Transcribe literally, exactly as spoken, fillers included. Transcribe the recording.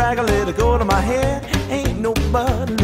back, I let it go to my head. Ain't nobody